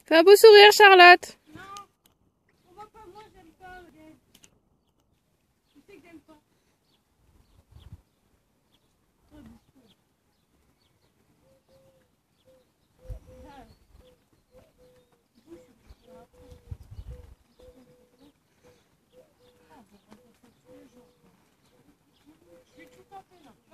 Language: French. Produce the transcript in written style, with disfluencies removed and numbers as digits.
Fais un beau sourire, Charlotte. Non, on voit pas, moi j'aime pas. Tu sais que j'aime pas. Je suis tout en fait là.